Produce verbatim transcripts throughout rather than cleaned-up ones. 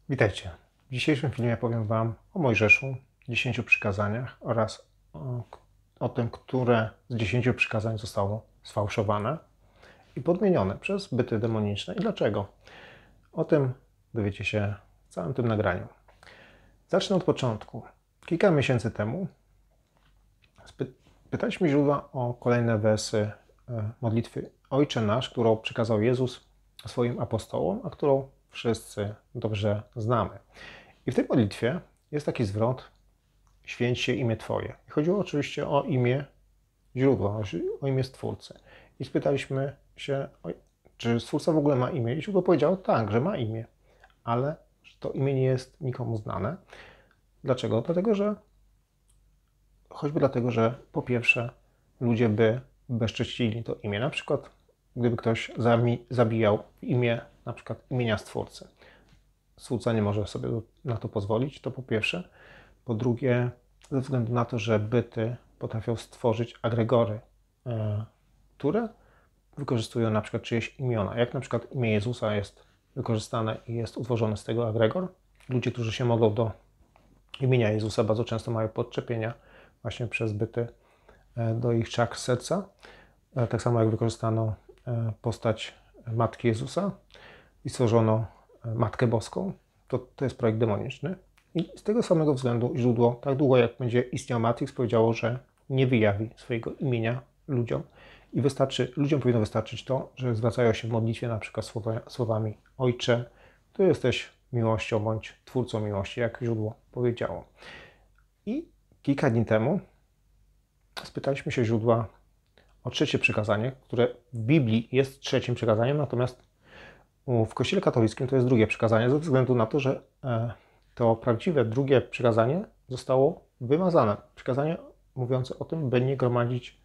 Witajcie. W dzisiejszym filmie powiem Wam o Mojżeszu, dziesięciu przykazaniach oraz o, o tym, które z dziesięciu przykazań zostało sfałszowane i podmienione przez byty demoniczne i dlaczego. O tym dowiecie się w całym tym nagraniu. Zacznę od początku. Kilka miesięcy temu pytaliśmy źródła o kolejne wersy modlitwy Ojcze Nasz, którą przekazał Jezus swoim apostołom, a którą wszyscy dobrze znamy. I w tej modlitwie jest taki zwrot: święć się imię Twoje. I chodziło oczywiście o imię źródła, o imię Stwórcy. I spytaliśmy się, czy Stwórca w ogóle ma imię? I źródło powiedziało tak, że ma imię, ale to imię nie jest nikomu znane. Dlaczego? Dlatego, że choćby dlatego, że po pierwsze ludzie by bezcześcili to imię. Na przykład gdyby ktoś zabijał w imię na przykład imienia Stwórcy. Stwórca nie może sobie na to pozwolić, to po pierwsze. Po drugie, ze względu na to, że byty potrafią stworzyć agregory, które wykorzystują na przykład czyjeś imiona. Jak na przykład imię Jezusa jest wykorzystane i jest utworzony z tego agregor. Ludzie, którzy się modlą do imienia Jezusa, bardzo często mają podczepienia właśnie przez byty do ich czakr serca. Tak samo jak wykorzystano postać Matki Jezusa i stworzono Matkę Boską, to, to jest projekt demoniczny. I z tego samego względu źródło, tak długo jak będzie istniał Matrix, powiedziało, że nie wyjawi swojego imienia ludziom. I wystarczy, ludziom powinno wystarczyć to, że zwracają się w modlitwie na przykład słowa, słowami Ojcze, Ty jesteś miłością bądź Twórcą miłości, jak źródło powiedziało. I kilka dni temu spytaliśmy się źródła o trzecie przykazanie, które w Biblii jest trzecim przykazaniem, natomiast w Kościele katolickim to jest drugie przykazanie, ze względu na to, że to prawdziwe drugie przykazanie zostało wymazane. Przykazanie mówiące o tym, by nie gromadzić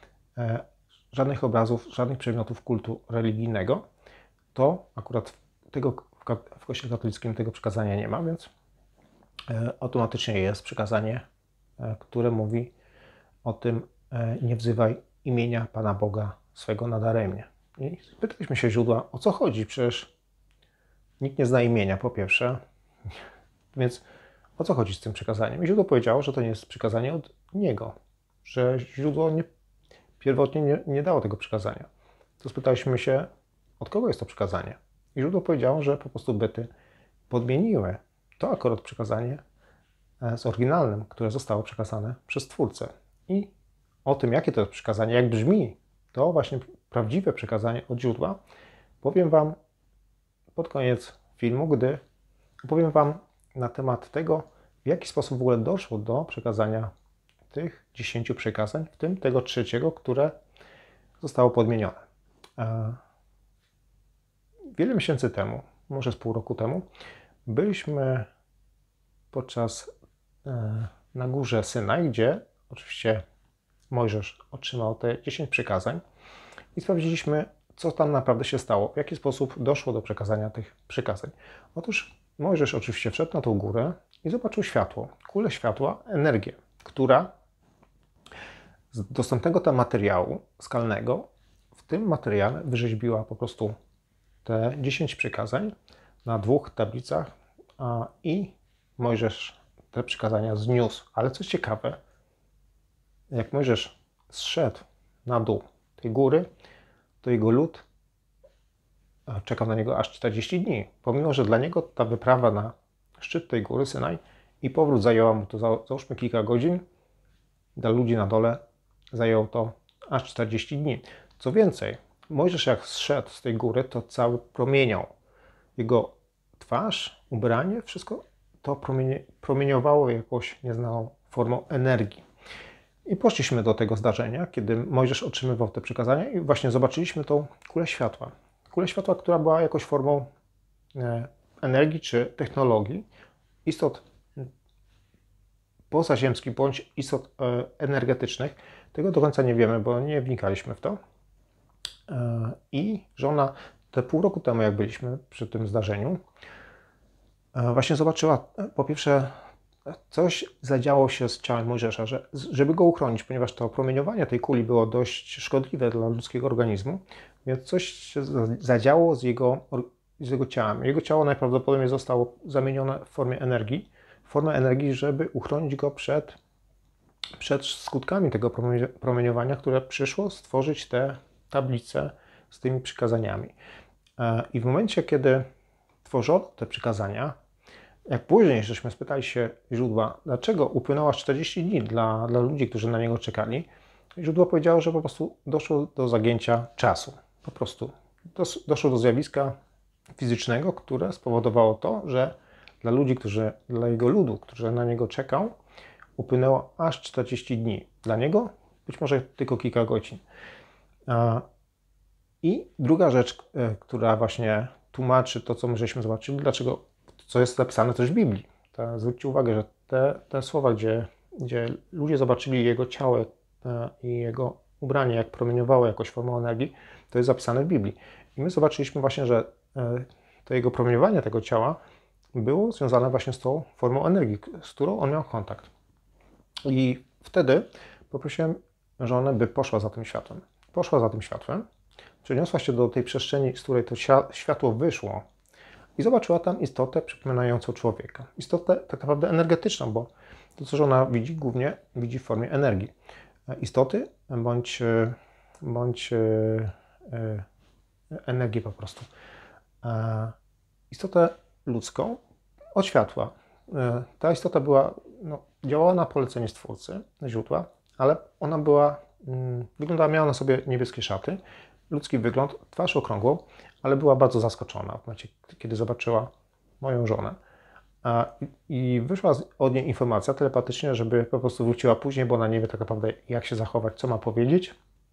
żadnych obrazów, żadnych przedmiotów kultu religijnego. To akurat tego, w Kościele katolickim tego przykazania nie ma, więc automatycznie jest przykazanie, które mówi o tym: nie wzywaj imienia Pana Boga swego nadaremnie. I pytaliśmy się źródła, o co chodzi, przecież nikt nie zna imienia, po pierwsze, więc o co chodzi z tym przykazaniem? I źródło powiedziało, że to nie jest przykazanie od niego, że źródło nie, pierwotnie nie, nie dało tego przykazania. To spytaliśmy się, od kogo jest to przykazanie? I źródło powiedziało, że po prostu byty podmieniły to akurat przykazanie z oryginalnym, które zostało przekazane przez Twórcę. I o tym, jakie to jest przykazanie, jak brzmi to właśnie prawdziwe przekazanie od źródła, powiem Wam pod koniec filmu, gdy opowiem Wam na temat tego, w jaki sposób w ogóle doszło do przekazania tych dziesięciu przykazań, w tym tego trzeciego, które zostało podmienione. Wiele miesięcy temu, może z pół roku temu, byliśmy podczas na górze Synaj, gdzie oczywiście Mojżesz otrzymał te dziesięć przykazań i sprawdziliśmy, co tam naprawdę się stało, w jaki sposób doszło do przekazania tych przykazań. Otóż Mojżesz oczywiście wszedł na tą górę i zobaczył światło, kulę światła, energię, która z dostępnego tam materiału skalnego w tym materiale wyrzeźbiła po prostu te dziesięć przykazań na dwóch tablicach a, i Mojżesz te przykazania zniósł. Ale co ciekawe, jak Mojżesz zszedł na dół tej góry, to jego lud czekał na niego aż czterdzieści dni. Pomimo że dla niego ta wyprawa na szczyt tej góry Synaj i powrót zajęła mu to, załóżmy, kilka godzin, dla ludzi na dole zajęło to aż czterdzieści dni. Co więcej, Mojżesz jak zszedł z tej góry, to cały promieniał. Jego twarz, ubranie, wszystko to promienie, promieniowało jakąś nieznaną formą energii. I poszliśmy do tego zdarzenia, kiedy Mojżesz otrzymywał te przykazania i właśnie zobaczyliśmy tą kulę światła. Kulę światła, która była jakąś formą energii czy technologii, istot pozaziemskich bądź istot energetycznych. Tego do końca nie wiemy, bo nie wnikaliśmy w to. I żona te pół roku temu, jak byliśmy przy tym zdarzeniu, właśnie zobaczyła, po pierwsze, coś zadziało się z ciałem Mojżesza, że, żeby go uchronić, ponieważ to promieniowanie tej kuli było dość szkodliwe dla ludzkiego organizmu, więc coś się zadziało z jego z jego ciałem. Jego ciało najprawdopodobniej zostało zamienione w formie energii, w formę energii, żeby uchronić go przed, przed skutkami tego promieniowania, które przyszło stworzyć te tablice z tymi przykazaniami. I w momencie, kiedy tworzono te przykazania, jak później żeśmy spytali się źródła, dlaczego upłynęło czterdzieści dni dla, dla ludzi, którzy na niego czekali, źródło powiedziało, że po prostu doszło do zagięcia czasu. Po prostu doszło do zjawiska fizycznego, które spowodowało to, że dla ludzi, którzy, dla jego ludu, którzy na niego czekał, upłynęło aż czterdzieści dni. Dla niego być może tylko kilka godzin. I druga rzecz, która właśnie tłumaczy to, co my żeśmy zobaczyli, dlaczego, co jest napisane też w Biblii. To zwróćcie uwagę, że te, te słowa, gdzie, gdzie ludzie zobaczyli jego ciało i jego ubranie, jak promieniowało jakąś formą energii, to jest zapisane w Biblii. I my zobaczyliśmy właśnie, że to jego promieniowanie tego ciała było związane właśnie z tą formą energii, z którą on miał kontakt. I wtedy poprosiłem żonę, by poszła za tym światłem. Poszła za tym światłem, przeniosła się do tej przestrzeni, z której to światło wyszło i zobaczyła tam istotę przypominającą człowieka. Istotę tak naprawdę energetyczną, bo to, co żona widzi, głównie widzi w formie energii. Istoty bądź, bądź energii po prostu. Istotę ludzką od światła. Ta istota była, no, działała na polecenie Stwórcy, źródła, ale ona była, wyglądała, miała na sobie niebieskie szaty, ludzki wygląd, twarz okrągłą, ale była bardzo zaskoczona w momencie, kiedy zobaczyła moją żonę. I wyszła od niej informacja telepatycznie, żeby po prostu wróciła później, bo ona nie wie tak naprawdę, jak się zachować, co ma powiedzieć.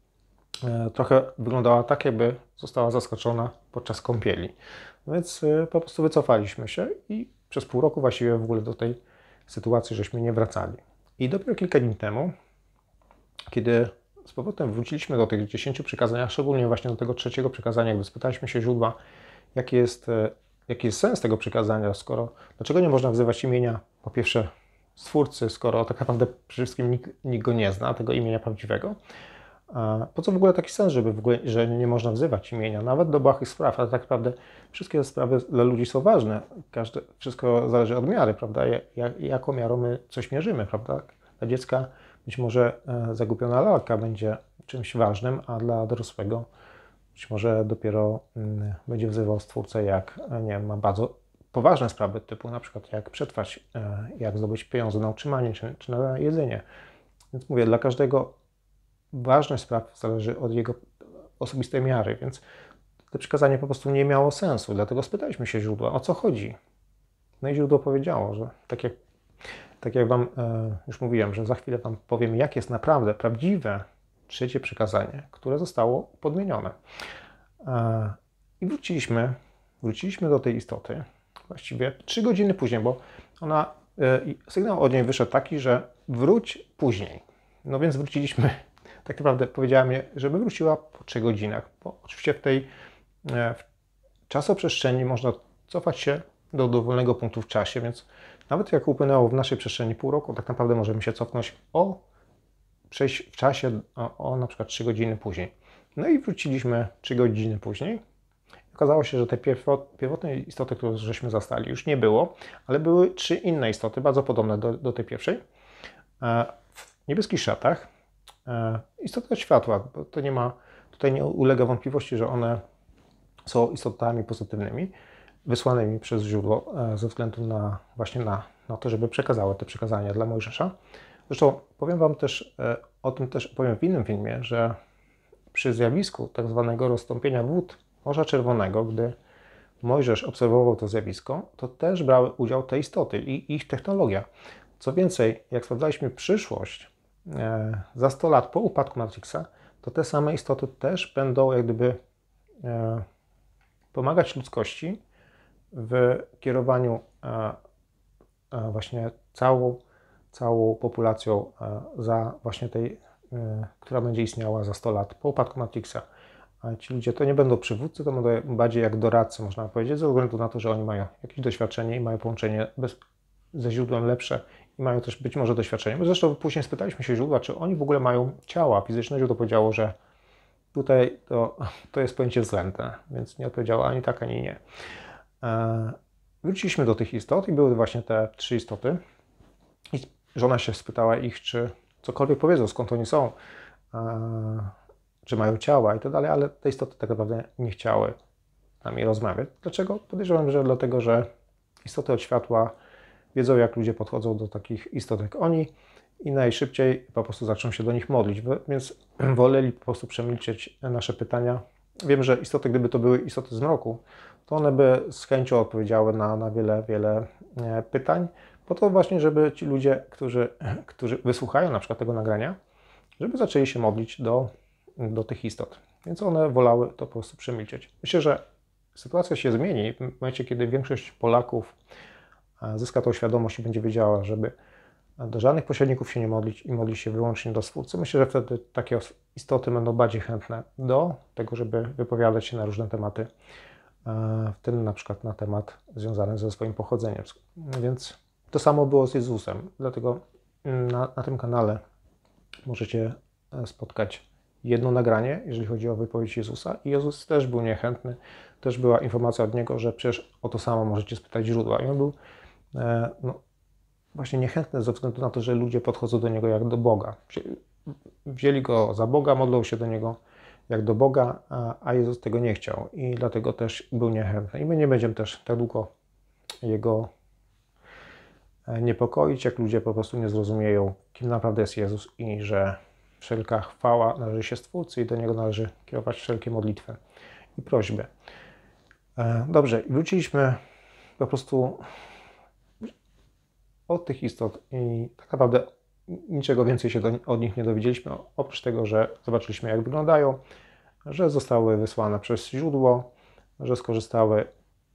Trochę wyglądała tak, jakby została zaskoczona podczas kąpieli. Więc po prostu wycofaliśmy się i przez pół roku właściwie w ogóle do tej sytuacji żeśmy nie wracali. I dopiero kilka dni temu, kiedy z powrotem wróciliśmy do tych dziesięciu przykazań, szczególnie właśnie do tego trzeciego przykazania, jakby spytaliśmy się źródła, jaki jest, jaki jest sens tego przykazania, skoro, dlaczego nie można wzywać imienia, po pierwsze, Stwórcy, skoro tak naprawdę przede wszystkim nikt, nikt go nie zna, tego imienia prawdziwego. Po co w ogóle taki sens, żeby w ogóle, że nie można wzywać imienia, nawet do błahych spraw, ale tak naprawdę wszystkie sprawy dla ludzi są ważne. Każde, wszystko zależy od miary, prawda? Jak, jaką miarą my coś mierzymy, prawda? Dla dziecka być może zagubiona lalka będzie czymś ważnym, a dla dorosłego być może dopiero będzie wzywał Stwórcę, jak nie wiem, ma bardzo poważne sprawy, typu na przykład jak przetrwać, jak zdobyć pieniądze na utrzymanie czy, czy na jedzenie. Więc mówię, dla każdego ważność spraw zależy od jego osobistej miary, więc to przykazanie po prostu nie miało sensu, dlatego spytaliśmy się źródła, o co chodzi. No i źródło powiedziało, że tak jak, tak jak Wam e, już mówiłem, że za chwilę Wam powiem, jak jest naprawdę prawdziwe trzecie przykazanie, które zostało podmienione. E, I wróciliśmy, wróciliśmy do tej istoty właściwie trzy godziny później, bo ona, e, sygnał od niej wyszedł taki, że wróć później. No więc wróciliśmy. Tak naprawdę powiedziała mi, żeby wróciła po trzech godzinach, bo oczywiście w tej w czasoprzestrzeni można cofać się do dowolnego punktu w czasie, więc nawet jak upłynęło w naszej przestrzeni pół roku, tak naprawdę możemy się cofnąć o przejść w czasie o, o na przykład trzy godziny później. No i wróciliśmy trzy godziny później. Okazało się, że tej pierwotnej istoty, którą żeśmy zastali, już nie było, ale były trzy inne istoty, bardzo podobne do, do tej pierwszej. W niebieskich szatach, istoty światła, bo to nie ma, tutaj nie ulega wątpliwości, że one są istotami pozytywnymi, wysłanymi przez źródło ze względu na właśnie na, na to, żeby przekazały te przekazania dla Mojżesza. Zresztą powiem Wam też, o tym też powiem w innym filmie, że przy zjawisku tak zwanego rozstąpienia wód Morza Czerwonego, gdy Mojżesz obserwował to zjawisko, to też brały udział te istoty i ich technologia. Co więcej, jak sprawdzaliśmy przyszłość, za sto lat po upadku Matrixa, to te same istoty też będą jak gdyby pomagać ludzkości w kierowaniu właśnie całą, całą populacją za właśnie tej, która będzie istniała za sto lat po upadku Matrixa. A ci ludzie to nie będą przywódcy, to będą bardziej jak doradcy, można powiedzieć, ze względu na to, że oni mają jakieś doświadczenie i mają połączenie bez, ze źródłem lepsze i mają też być może doświadczenie. Zresztą później spytaliśmy się źródła, czy oni w ogóle mają ciała fizyczne. Źródło powiedziało, że tutaj to, to jest pojęcie względne, więc nie odpowiedziała ani tak, ani nie. Wróciliśmy do tych istot i były właśnie te trzy istoty. I żona się spytała ich, czy cokolwiek powiedzą, skąd oni są, czy mają ciała i tak dalej, ale te istoty tak naprawdę nie chciały z nami rozmawiać. Dlaczego? Podejrzewam, że dlatego, że istoty od światła wiedzą, jak ludzie podchodzą do takich istot jak oni i najszybciej po prostu zaczną się do nich modlić, więc woleli po prostu przemilczeć nasze pytania. Wiem, że istoty, gdyby to były istoty zmroku, to one by z chęcią odpowiedziały na, na wiele, wiele pytań, po to właśnie, żeby ci ludzie, którzy, którzy wysłuchają na przykład tego nagrania, żeby zaczęli się modlić do, do tych istot. Więc one wolały to po prostu przemilczeć. Myślę, że sytuacja się zmieni w momencie, kiedy większość Polaków zyska tą świadomość i będzie wiedziała, żeby do żadnych pośredników się nie modlić i modlić się wyłącznie do Stwórcy. Myślę, że wtedy takie istoty będą bardziej chętne do tego, żeby wypowiadać się na różne tematy, w tym na przykład na temat związany ze swoim pochodzeniem. Więc to samo było z Jezusem, dlatego na, na tym kanale możecie spotkać jedno nagranie, jeżeli chodzi o wypowiedź Jezusa. I Jezus też był niechętny, też była informacja od Niego, że przecież o to samo możecie spytać źródła. I on był no, właśnie niechętny ze względu na to, że ludzie podchodzą do Niego jak do Boga. Wzięli Go za Boga, modlą się do Niego jak do Boga, a Jezus tego nie chciał i dlatego też był niechętny. I my nie będziemy też tak długo Jego niepokoić, jak ludzie po prostu nie zrozumieją, kim naprawdę jest Jezus i że wszelka chwała należy się Stwórcy i do Niego należy kierować wszelkie modlitwy i prośby. Dobrze, wróciliśmy po prostu od tych istot i tak naprawdę niczego więcej się do, od nich nie dowiedzieliśmy, oprócz tego, że zobaczyliśmy, jak wyglądają, że zostały wysłane przez źródło, że skorzystały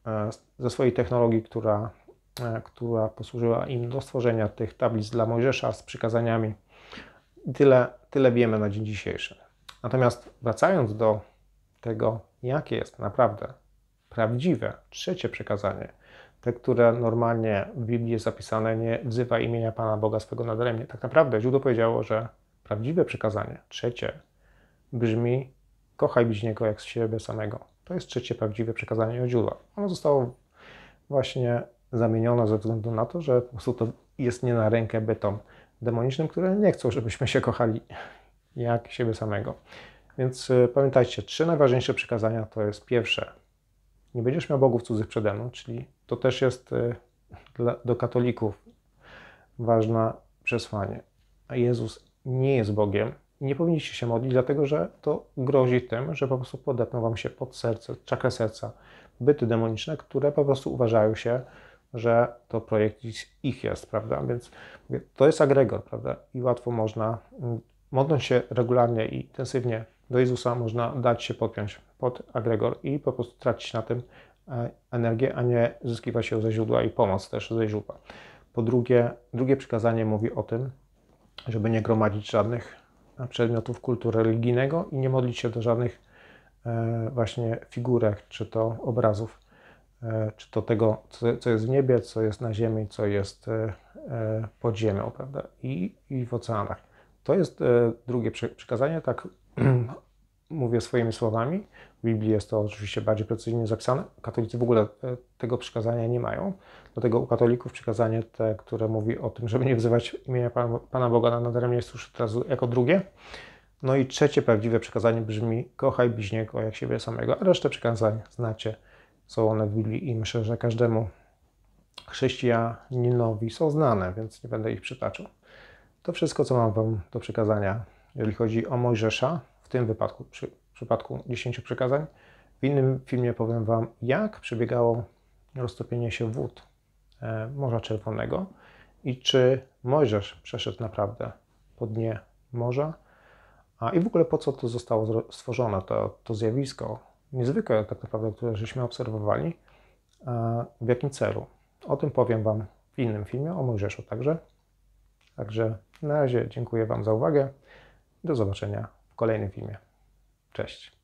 ze swojej technologii, która, która posłużyła im do stworzenia tych tablic dla Mojżesza z przykazaniami. I tyle, tyle wiemy na dzień dzisiejszy. Natomiast wracając do tego, jakie jest naprawdę prawdziwe trzecie przykazanie, te, które normalnie w Biblii jest zapisane, nie wzywa imienia Pana Boga swego nadaremnie. Tak naprawdę źródło powiedziało, że prawdziwe przykazanie, trzecie, brzmi: kochaj bliźniego jak siebie samego. To jest trzecie prawdziwe przykazanie od źródła. Ono zostało właśnie zamienione ze względu na to, że po prostu to jest nie na rękę bytom demonicznym, które nie chcą, żebyśmy się kochali jak siebie samego. Więc pamiętajcie, trzy najważniejsze przykazania to jest pierwsze: nie będziesz miał bogów cudzych przede mną, czyli to też jest dla, do katolików ważne przesłanie. A Jezus nie jest Bogiem i nie powinniście się modlić, dlatego że to grozi tym, że po prostu podepną wam się pod serce, czakrę serca, byty demoniczne, które po prostu uważają się, że to projekt ich jest, prawda? Więc to jest agregat, prawda? I łatwo można, modląc się regularnie i intensywnie do Jezusa, można dać się podpiąć pod agregor i po prostu tracić na tym energię, a nie zyskiwać ją ze źródła i pomoc też ze źródła. Po drugie, drugie przykazanie mówi o tym, żeby nie gromadzić żadnych przedmiotów kultu religijnego i nie modlić się do żadnych właśnie figurek, czy to obrazów, czy to tego, co jest w niebie, co jest na ziemi, co jest pod ziemią, prawda? I, i w oceanach. To jest drugie przykazanie, tak mówię swoimi słowami. W Biblii jest to oczywiście bardziej precyzyjnie zapisane. Katolicy w ogóle tego przykazania nie mają. Dlatego u katolików przykazanie te, które mówi o tym, żeby nie wzywać imienia Pana, Pana Boga na nadaremnie, jest już teraz jako drugie. No i trzecie prawdziwe przykazanie brzmi: kochaj bliźniego jak siebie samego. A resztę przykazań znacie. Są one w Biblii i myślę, że każdemu chrześcijaninowi są znane, więc nie będę ich przytaczał. To wszystko, co mam wam do przekazania, jeżeli chodzi o Mojżesza, w tym wypadku, przy, w przypadku dziesięciu przykazań. W innym filmie powiem wam, jak przebiegało roztopienie się wód e, Morza Czerwonego i czy Mojżesz przeszedł naprawdę po dnie morza, a i w ogóle po co to zostało stworzone, to, to zjawisko niezwykłe tak naprawdę, które żeśmy obserwowali, a w jakim celu. O tym powiem wam w innym filmie, o Mojżeszu także. Także na razie dziękuję wam za uwagę. Do zobaczenia w kolejnym filmie. Cześć.